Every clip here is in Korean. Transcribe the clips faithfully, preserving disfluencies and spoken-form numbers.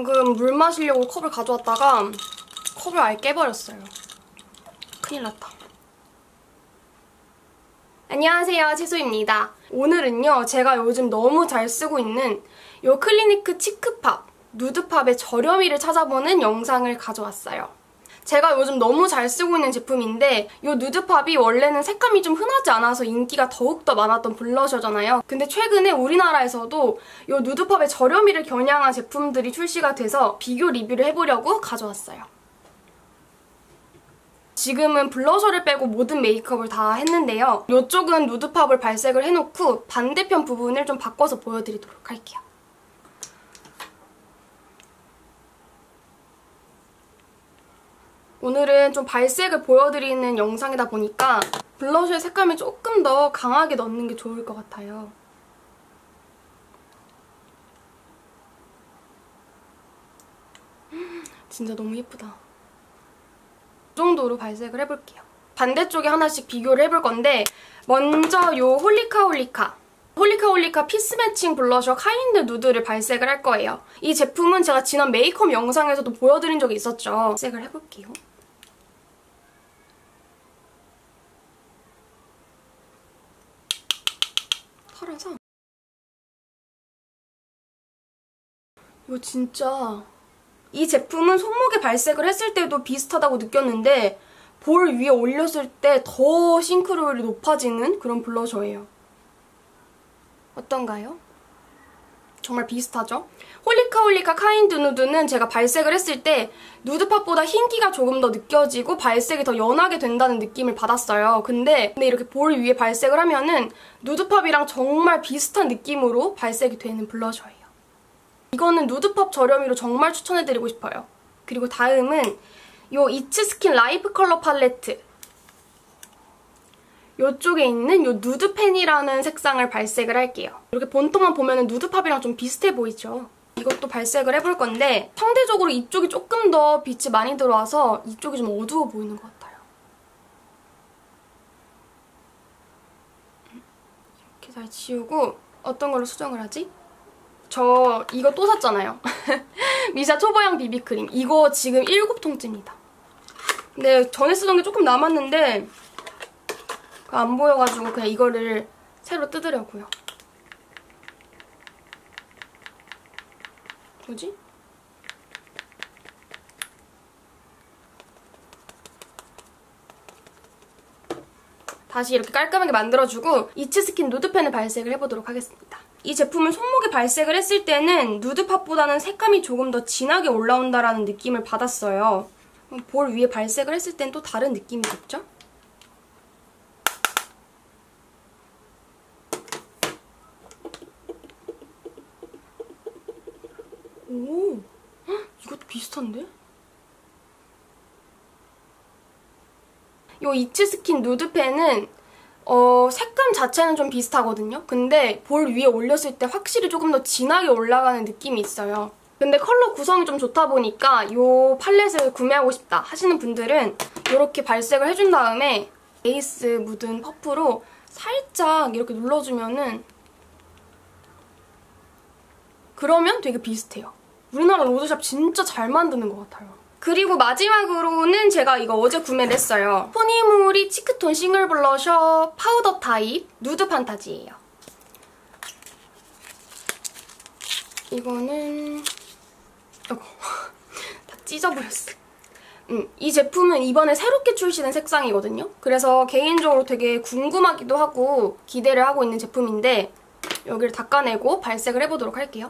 방금 물 마시려고 컵을 가져왔다가 컵을 아예 깨버렸어요. 큰일 났다. 안녕하세요, 채소입니다. 오늘은요, 제가 요즘 너무 잘 쓰고 있는 요 클리니크 치크팝, 누드팝의 저렴이를 찾아보는 영상을 가져왔어요. 제가 요즘 너무 잘 쓰고 있는 제품인데 이 누드팝이 원래는 색감이 좀 흔하지 않아서 인기가 더욱더 많았던 블러셔잖아요. 근데 최근에 우리나라에서도 이 누드팝의 저렴이를 겨냥한 제품들이 출시가 돼서 비교 리뷰를 해보려고 가져왔어요. 지금은 블러셔를 빼고 모든 메이크업을 다 했는데요. 이쪽은 누드팝을 발색을 해놓고 반대편 부분을 좀 바꿔서 보여드리도록 할게요. 오늘은 좀 발색을 보여드리는 영상이다 보니까 블러셔의 색감이 조금 더 강하게 넣는 게 좋을 것 같아요. 진짜 너무 예쁘다. 이 정도로 발색을 해볼게요. 반대쪽에 하나씩 비교를 해볼 건데 먼저 요 홀리카홀리카 홀리카홀리카 피스 매칭 블러셔 카인드 누드를 발색을 할 거예요. 이 제품은 제가 지난 메이크업 영상에서도 보여드린 적이 있었죠. 발색을 해볼게요. 털어서 이거 진짜 이 제품은 손목에 발색을 했을 때도 비슷하다고 느꼈는데 볼 위에 올렸을 때 더 싱크로율이 높아지는 그런 블러셔예요. 어떤가요? 정말 비슷하죠? 홀리카홀리카 카인드 누드는 제가 발색을 했을 때 누드팝보다 흰기가 조금 더 느껴지고 발색이 더 연하게 된다는 느낌을 받았어요. 근데, 근데 이렇게 볼 위에 발색을 하면은 누드팝이랑 정말 비슷한 느낌으로 발색이 되는 블러셔예요. 이거는 누드팝 저렴이로 정말 추천해드리고 싶어요. 그리고 다음은 요 이츠 스킨 라이프 컬러 팔레트. 이쪽에 있는 요 누드펜이라는 색상을 발색을 할게요. 이렇게 본통만 보면 누드팝이랑 좀 비슷해 보이죠? 이것도 발색을 해볼 건데 상대적으로 이쪽이 조금 더 빛이 많이 들어와서 이쪽이 좀 어두워 보이는 것 같아요. 이렇게 잘 지우고 어떤 걸로 수정을 하지? 저 이거 또 샀잖아요. 미샤 초보형 비비크림. 이거 지금 일곱 통째입니다. 근데 전에 쓰던 게 조금 남았는데 안 보여가지고 그냥 이거를 새로 뜯으려고요. 뭐지? 다시 이렇게 깔끔하게 만들어주고 이츠 스킨 누드펜을 발색을 해보도록 하겠습니다. 이 제품을 손목에 발색을 했을 때는 누드팝보다는 색감이 조금 더 진하게 올라온다라는 느낌을 받았어요. 볼 위에 발색을 했을 땐 또 다른 느낌이겠죠? 오, 헉, 이것도 비슷한데? 이 이츠 스킨 누드펜은 어, 색감 자체는 좀 비슷하거든요? 근데 볼 위에 올렸을 때 확실히 조금 더 진하게 올라가는 느낌이 있어요. 근데 컬러 구성이 좀 좋다 보니까 이 팔레트를 구매하고 싶다 하시는 분들은 이렇게 발색을 해준 다음에 베이스 묻은 퍼프로 살짝 이렇게 눌러주면은 그러면 되게 비슷해요. 우리나라 로드샵 진짜 잘 만드는 것 같아요. 그리고 마지막으로는 제가 이거 어제 구매를 했어요. 포니모리 치크톤 싱글 블러셔 파우더 타입 누드 판타지예요. 이거는 아이고 다 찢어버렸어. 음, 이 제품은 이번에 새롭게 출시된 색상이거든요. 그래서 개인적으로 되게 궁금하기도 하고 기대를 하고 있는 제품인데 여기를 닦아내고 발색을 해보도록 할게요.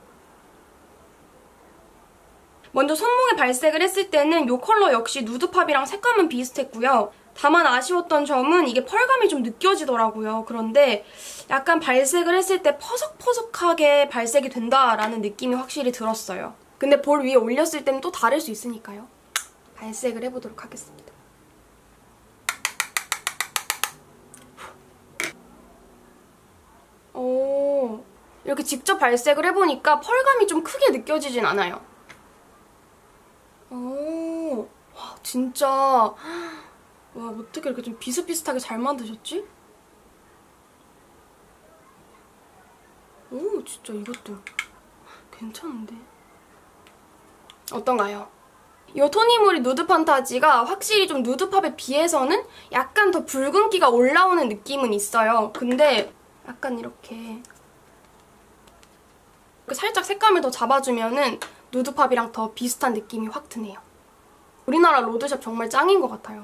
먼저 손목에 발색을 했을 때는 이 컬러 역시 누드팝이랑 색감은 비슷했고요. 다만 아쉬웠던 점은 이게 펄감이 좀 느껴지더라고요. 그런데 약간 발색을 했을 때 퍼석퍼석하게 발색이 된다라는 느낌이 확실히 들었어요. 근데 볼 위에 올렸을 때는 또 다를 수 있으니까요. 발색을 해보도록 하겠습니다. 오, 이렇게 직접 발색을 해보니까 펄감이 좀 크게 느껴지진 않아요. 오, 와, 진짜. 와, 어떻게 이렇게 좀 비슷비슷하게 잘 만드셨지? 오, 진짜 이것도 괜찮은데? 어떤가요? 이 토니모리 누드 판타지가 확실히 좀 누드팝에 비해서는 약간 더 붉은기가 올라오는 느낌은 있어요. 근데 약간 이렇게 살짝 색감을 더 잡아주면은 누드팝이랑 더 비슷한 느낌이 확 드네요. 우리나라 로드샵 정말 짱인 것 같아요.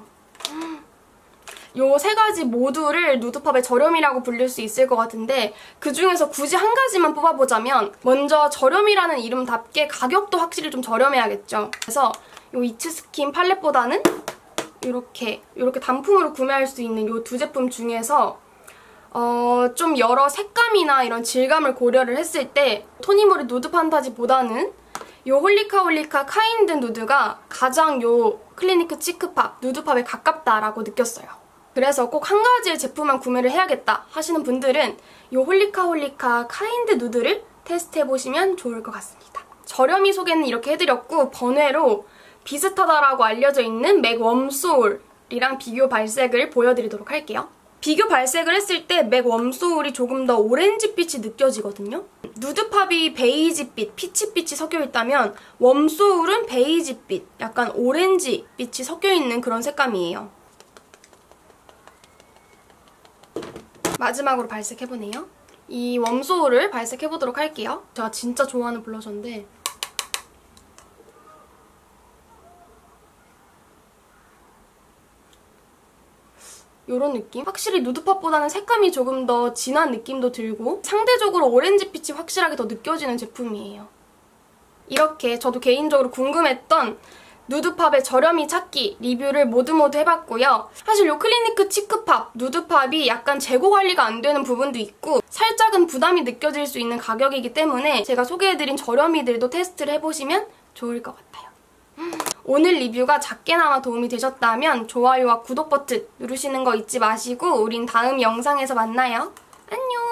요 세 가지 모두를 누드팝의 저렴이라고 불릴 수 있을 것 같은데 그 중에서 굳이 한 가지만 뽑아보자면 먼저 저렴이라는 이름답게 가격도 확실히 좀 저렴해야겠죠. 그래서 요 이츠스킨 팔렛보다는 이렇게 이렇게 단품으로 구매할 수 있는 요 두 제품 중에서 어, 좀 여러 색감이나 이런 질감을 고려를 했을 때 토니모리 누드 판타지보다는 요 홀리카홀리카 카인드 누드가 가장 요 클리니크 치크팝, 누드팝에 가깝다라고 느꼈어요. 그래서 꼭 한 가지의 제품만 구매를 해야겠다 하시는 분들은 요 홀리카홀리카 카인드 누드를 테스트해보시면 좋을 것 같습니다. 저렴이 소개는 이렇게 해드렸고 번외로 비슷하다라고 알려져 있는 맥 웜소울이랑 비교 발색을 보여드리도록 할게요. 비교 발색을 했을 때 맥 웜소울이 조금 더 오렌지빛이 느껴지거든요. 누드팝이 베이지빛, 피치빛이 섞여있다면 웜소울은 베이지빛, 약간 오렌지빛이 섞여있는 그런 색감이에요. 마지막으로 발색해보네요. 이 웜소울을 발색해보도록 할게요. 제가 진짜 좋아하는 블러셔인데 요런 느낌? 확실히 누드팝보다는 색감이 조금 더 진한 느낌도 들고 상대적으로 오렌지빛이 확실하게 더 느껴지는 제품이에요. 이렇게 저도 개인적으로 궁금했던 누드팝의 저렴이 찾기 리뷰를 모두 모두 해봤고요. 사실 요 클리니크 치크팝, 누드팝이 약간 재고 관리가 안 되는 부분도 있고 살짝은 부담이 느껴질 수 있는 가격이기 때문에 제가 소개해드린 저렴이들도 테스트를 해보시면 좋을 것 같아요. 오늘 리뷰가 작게나마 도움이 되셨다면 좋아요와 구독 버튼 누르시는 거 잊지 마시고 우린 다음 영상에서 만나요. 안녕!